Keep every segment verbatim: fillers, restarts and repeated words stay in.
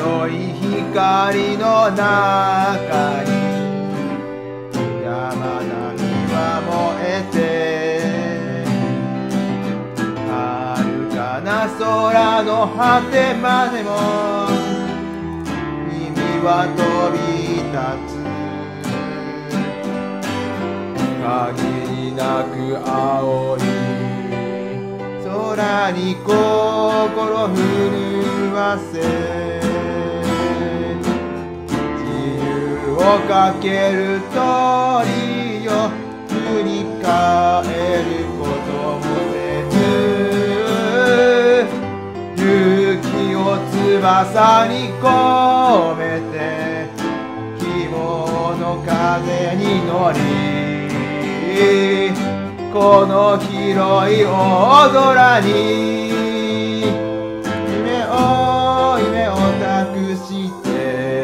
白い光の中に山並みは燃えて、遥かな空の果てまでも君は飛び立つ。限りなく青い空に心震わせ、自由をかける鳥よ、振り返ることもせず、勇気を翼に込めて希望の風に乗り、この広い大空に夢を夢を託して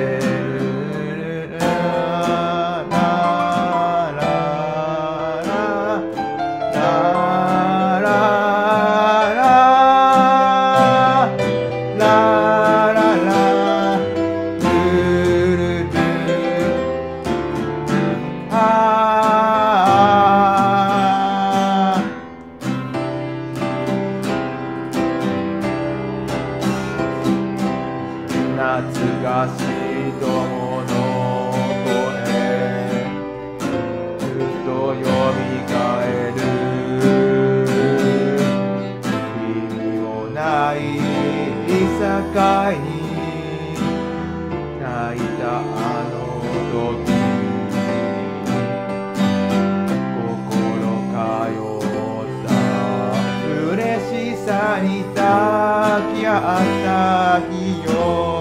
ララララララララルルル懐かしい友の声、ふとよみがえる。君もない境に泣いたあの時、心通った嬉しさに抱き合った日よ。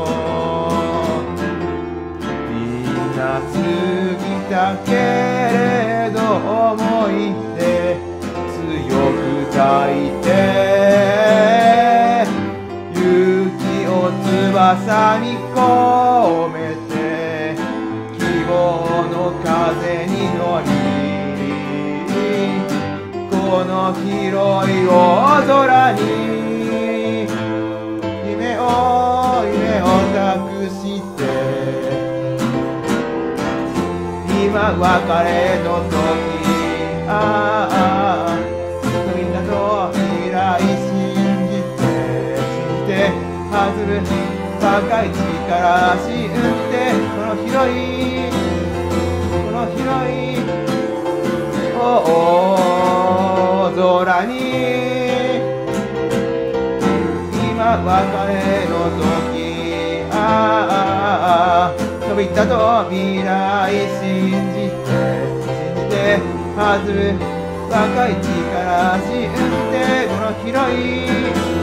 過ぎたけれど思い出強く抱いて、勇気を翼に込めて希望の風に乗り、この広い大空に夢を夢を託して、今別れの時、ああみんなと未来信じて信じて弾む高い力信じて、この広いこの広い大空に今別れの時、ああ飛び立とう未来信じて信じて弾む若い力信じて、この広い